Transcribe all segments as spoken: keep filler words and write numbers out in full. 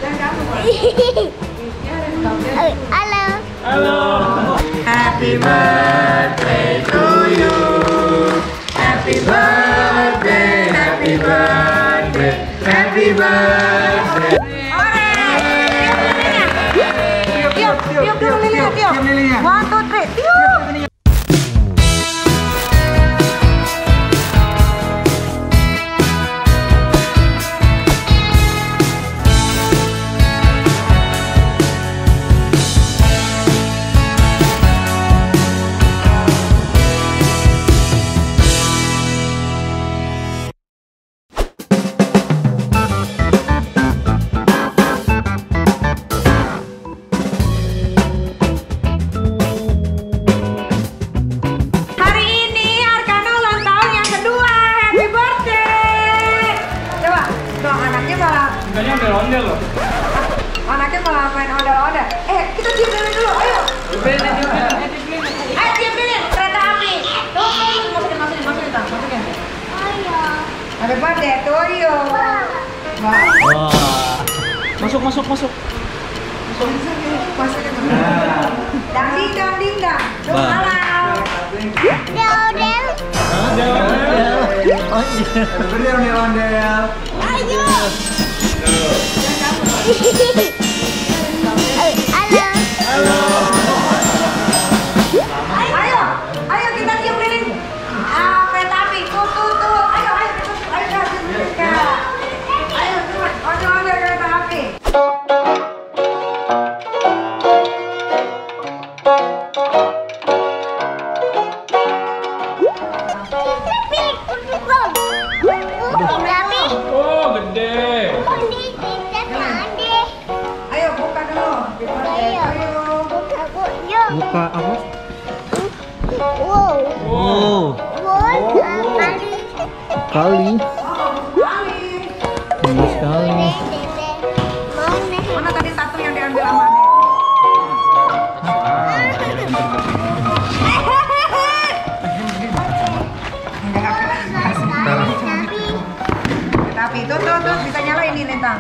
Halo. Halo. Happy birthday to you. Happy birthday, happy birthday, happy birthday. Tiup, tiup dulu lilinnya, tiup. One, two, three, tiup. Kayaknya ondel-ondel loh. Anaknya malah main ondel-ondel. Eh, kita tiup lilin dulu, ayo. Ayo tiup lilin, kereta api. Tuh, masukin, masukin, masukin, Tang, masukin. Ayo. Happy birthday to you. Wah. Masuk, masuk, masuk. Masuk, masukin. Dang ding, dang ding, dang. Tuh, malam. Ondel-ondel. Ondel-ondel. Ondel, ondel. Ayo. Halo. Halo. Ayo, ayo kita tiup lilin. Ah, kereta api. Tuh, tuh, tuh. Ayo, ayo, ayo, ayo, ayo. Ayo, cepat. Ondel-ondel kereta api. Oh, gede. Ayo buka dulu. Buka apa? Wow. Oh, Wow. kali. Kali. Tinggi sekali. Mana tadi satu yang diambil sama Nek? Tapi itu tuh tuh bisa nyala ini Lintang.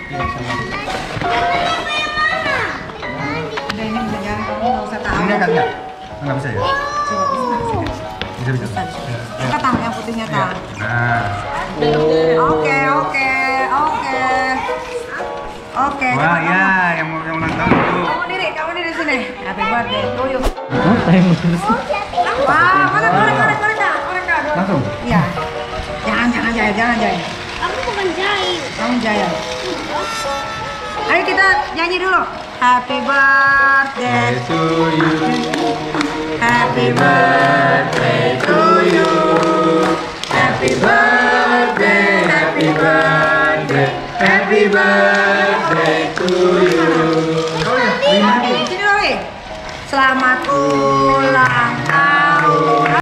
Udah ini bisa nyala, kamu nggak usah tahu. Ini kan enggak? Enggak bisa ya? Coba bisa, bisa. Bisa bisa. Kita tahu yang putihnya tahu. Nah. Oke oke oke oke. Wah ya, yang mau yang ulang tahun itu. Kamu diri, kamu diri sini. Happy birthday to you. Apa yang mau? Wah, mana korek korek korek kak, korek kak. Langsung? Iya. Jangan jangan jahit, jangan jahit. Aku bukan jahit. Kamu jahit. Ayo kita nyanyi dulu. Happy birthday To you. Happy birthday to you. Happy birthday, happy birthday, happy birthday to you. Sini dulu, Wi. Selamat ulang tahun.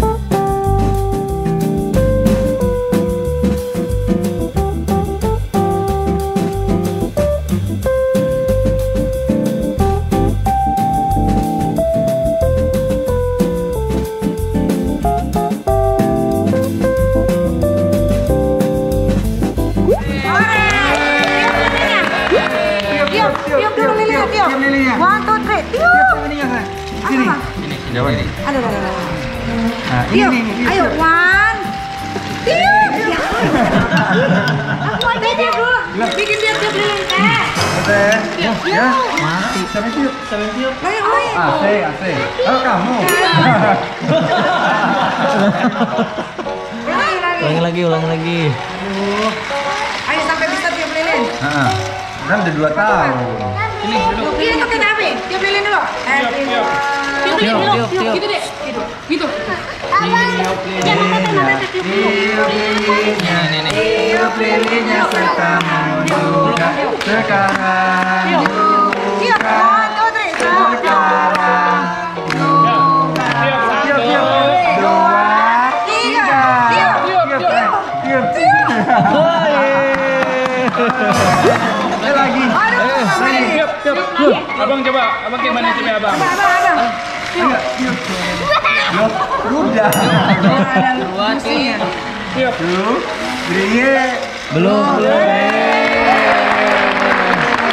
Tiup dulu lilinnya, tiup. One, two, three, tiup. Sini. Jauh ini. Aduh, aduh, aduh. Nah, ini Tiup. nih, ini. Ayo, one. Tiup. Aku aja tiup dulu. Bikin tiup tiup lilin teh. Oke. Ya, ya. Mati. Sampai tiup, sampai tiup. Ayo, ayo. A C, A C. Oh, kamu. Ulangi lagi. Ulangi lagi, ulangi lagi. Ayo sampai bisa tiup lilin. Heeh. Kan udah dua tahun. Ini duduk. Ini pakai api. Tiup lilin dulu. Happy tiup. birthday. Tiup, tiup, tiup. Gitu deh. Gitu. Gitu. Tiup lilinnya. Tiup lilinnya. Tiup lilinnya sertamu juga sekarang. Tiup. One, two, three. Sekarang. Tiup, Tiup, tiup. Dua, tiga. Tiup. Tiup, tiup. Tiup. Lagi. Aduh, Lagi. Tiup, tiup. Abang coba, abang gimana coba abang? abang, abang, abang. Ayo, tiup. Tiup. Udah. Ada musiknya. Tiup. Tuh. Three. Belum, belum.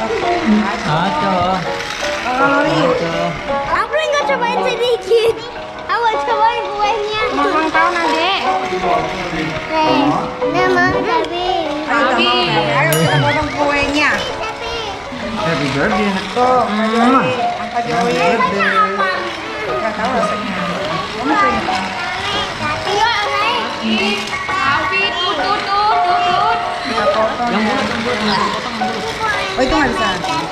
Aco. Kalori. Aku nggak cobain sedikit. Aku cobain kuenya. Ulang tahun adek. Nih, nama tapi. Ayo, ayo kita potong kuenya. Happy birthday. Tuh, Kak Joy. Angkat Joy. Nggak tahu rasanya. Kamu kuenya apa? Iya, naik. Tapi tutut tutut. Kita potong ya. Oh itu nggak bisa.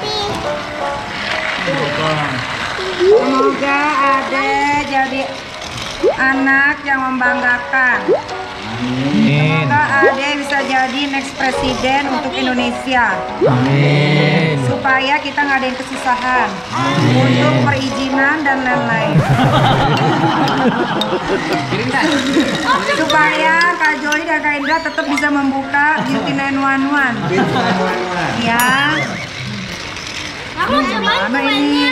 Semoga Ade jadi anak yang membanggakan. Amin. Semoga Ade bisa jadi next presiden untuk Indonesia. Amin. Supaya kita ngadain kesusahan untuk perizinan dan lain-lain. Supaya Kak Joy dan Kak Indra tetap bisa membuka Beauty sembilan satu satu. Ya. Aku cobain Mana kuenya. ini?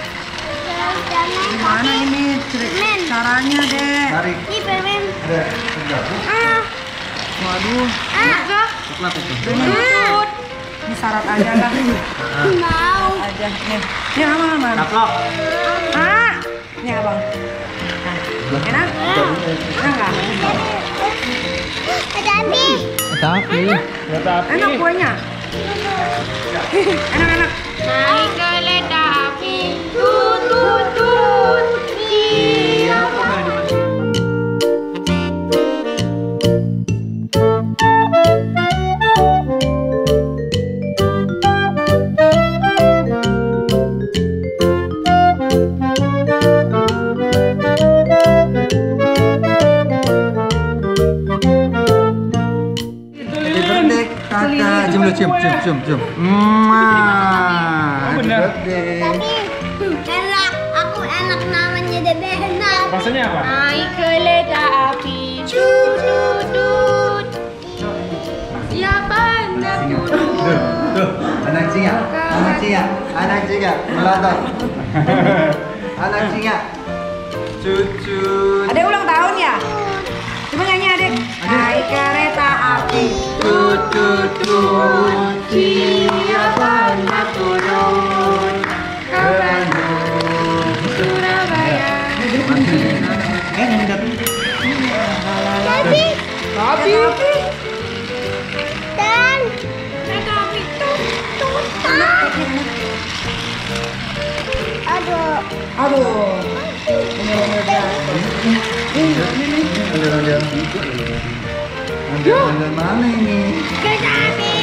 Gimana ini caranya, Dek? Tarik. Ini permen. Ada tegak. Ah, Waduh, ah. Coklat itu. Ah. ini syarat aja lah. Mau. Aja nih. Ini apa, Bang? Kaplok. Ah, ini abang. Nah, enak? Enak nggak? Tapi. Tapi. Ya tapi. Enak kuenya. Enak-enak. Naik kereta api. Tut tut tut. Siapa? Happy birthday kakak. Cium dulu, cium, cium, cium, cium. Mwah. Happy benar. birthday. Tapi enak. Aku enak namanya Dede enak. Rasanya apa? Naik kereta api. Tut tut tut. Siapa hendak turun? Tuh, anak singa, anak singa, anak singa, melotot. Anak singa. Cucu. Adek ulang tahun ya? Coba nyanyi Adek. Naik kereta api. Cucu, cucu. Siapa hendak turun? Ke Bandung. Surabaya. Eh, ini tapi. Tapi. Tapi. Dan. Kereta api. Tut tut. Aduh. Aduh. Bener-bener. Ada ada mana ini? Kereta api.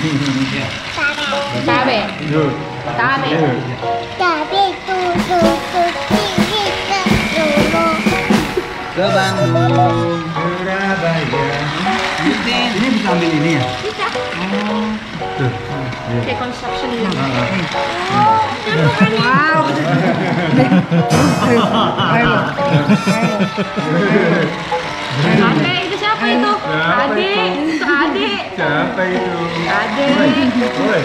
Tabe. Tabe. Tapi tuh tuh tuh tinggi ke dulu. Ke Bandung, Surabaya. Ini bisa ambil ini ya? Bisa. Oh, tuh. Kayak construction ini. Wow. Ayo. Ade, itu siapa itu? Ade, itu Ade. Siapa itu? Ade. Oi.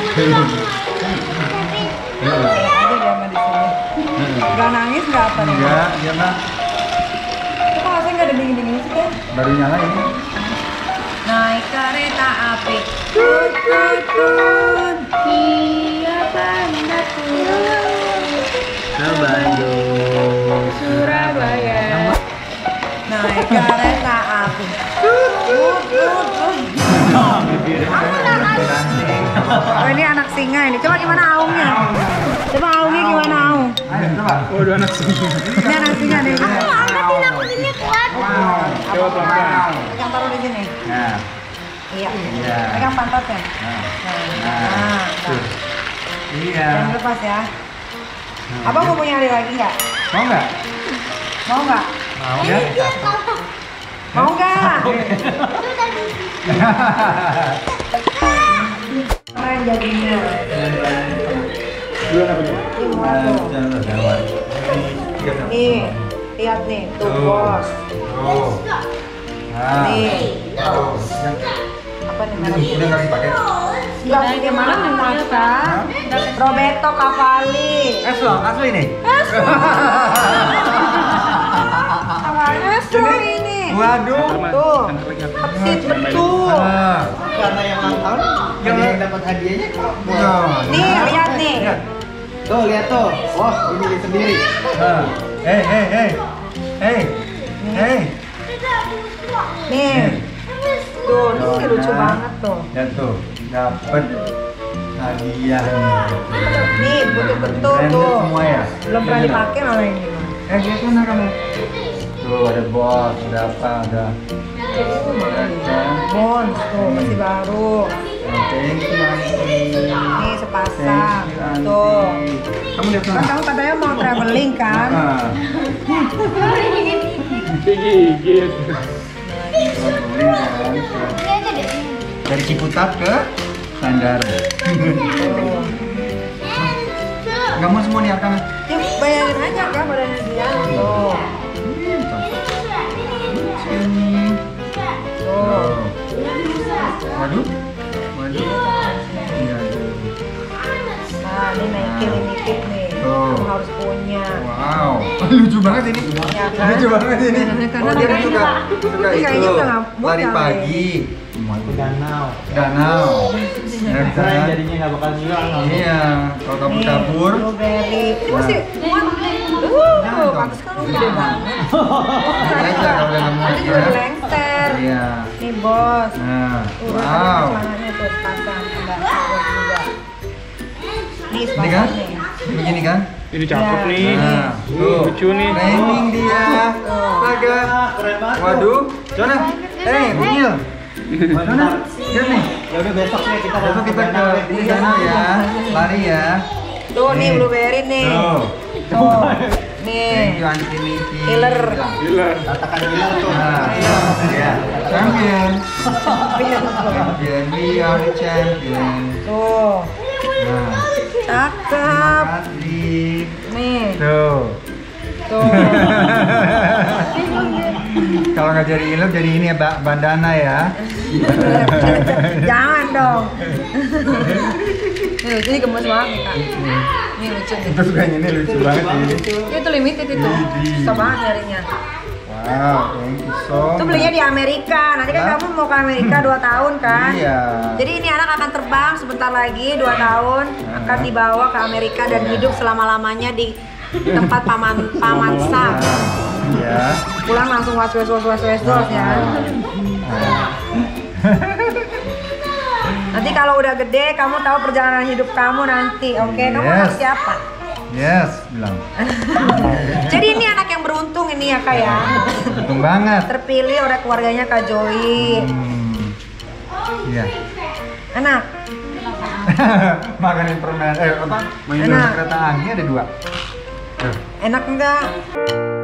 Gak nangis gak apa nih? Enggak, ya mah. Kok rasanya gak ada dingin-dingin sih kan? Baru nyala ini. Naik kereta api. Tut tut tut. Siapa hendak turun? Ke Bandung. Surabaya. Naik kereta api. Tut tut tut tut. Oh ini anak singa ini. Coba gimana aungnya? Coba aungnya gimana aung? Ayo coba. Oh, dua anak sini. Ini anak singa nih. Aku angkatin aku sini kuat. Wow. Coba pelan-pelan. Yang taruh di sini. Nah, Iya. Iya. Pegang pantatnya. nah, Nah, nah. Tuh. Iya. jangan lepas ya. Abang mau punya adik lagi nggak? Mau nggak? Mau nggak? Mau ya? Mau nggak? Keren jadinya. Dua apa nih? Ini murah tuh. Jangan, jangan. Tiga, satu. Nih, lihat nih, tuh bos. Oh. Nah. Nih, Oh. Yang apa nih udah namanya? udah nggak dipakai. Enggak, gimana nih Masa? Roberto Cavalli. Eslo, asli nih. Eslo ini. Waduh. Tuh. Persis betul. Ah. Karena yang ulang tahun, yang yang dapat hadiahnya kok. Tuh. Nih, lihat nih. Lihat. Tuh, lihat tuh. Wah, ini sendiri. Ah. Hei, hei, hei. Hei. Hei. Nih. Tuh, ini sih lucu banget tuh. Ya tuh, dapat hadiah nih. Nih, betul-betul Branded tuh. semua ya. Belum pernah dipakai malah ini. Eh, lihat mana kamu? Tuh ada bos, ada apa, ada. Ada. Bons tuh masih baru. Oh, thank you, Auntie. Nih sepasang. Thank you, Auntie. Tuh. Kamu lihat Kan mana? kamu katanya mau traveling kan? Ah. Gigit. Traveling kan. Dari Ciputat ke Sandar. Nggak mau semua nih akan. Ya bayarin aja kan badannya dia. Tuh. Sini. Tuh. Waduh. Waduh. Iya. Nah, ini naikin ini tip nih. Tuh. Kamu harus punya. Wow. Lucu banget ini. Ya kan? Lucu banget ini. Karena Oh, dia kayaknya- suka suka ini itu. kayaknya udah nggak Lari mudah, pagi. Ke danau. Danau. Ya Karena kan? jadinya nggak bakal hilang. Iya, kalau kabur-kabur. Nih, blueberry. Ini masih muat nih. Uh, pantas kan lu gede banget. Tadi juga, Kalau udah nggak muat tadi juga ya. lengser. Iya. Nih bos. Nah, Tuh, wow. ada celananya tuh sepasang tambah bos juga. Nih Ini kan? sepasang nih. Ini begini kan? Ini cakep nih. Nah, tuh. Lucu nih. Training dia. Astaga. Keren banget. Waduh. Jona. Eh, Unyil. Jona. Lihat nih. Ya udah besok nih kita Besok kita ke danau. ini danau ya. Lari ya. Tuh nih blueberry nih. Tuh. Tuh. Thank Nih. you Auntie Niki. Killer. Gila. Katakan hilang tuh. Nah, ya. Champion. Champion. We are the champion. Tuh. Nah, Cakep. kasih. Nih. Tuh. Tuh. Kalau nggak jadi ilu jadi ini ya ba- bandana ya. Jangan dong. Ini lucu, ini gemes banget nih kak. Ini lucu nih. Itu sukanya ini lucu banget ini. Itu limited itu. Susah banget nyarinya. Wow, thank you so Itu belinya di Amerika. Nanti kan Hah? kamu mau ke Amerika dua tahun kan? Iya. Jadi ini anak akan terbang sebentar lagi dua tahun akan dibawa ke Amerika dan hidup selama-lamanya di tempat paman paman Sam. Iya. Pulang langsung was was was was was dos ya. Nanti kalau udah gede kamu tahu perjalanan hidup kamu nanti, oke? Kamu Yes. anak siapa? Yes, bilang. Jadi ini anak yang beruntung ini ya kak ya. Untung banget. Terpilih oleh keluarganya Kak Joy. Hmm. Iya. Enak. Makanin permen, eh apa? Main Enak. kereta api ada dua. Tuh. Enak enggak?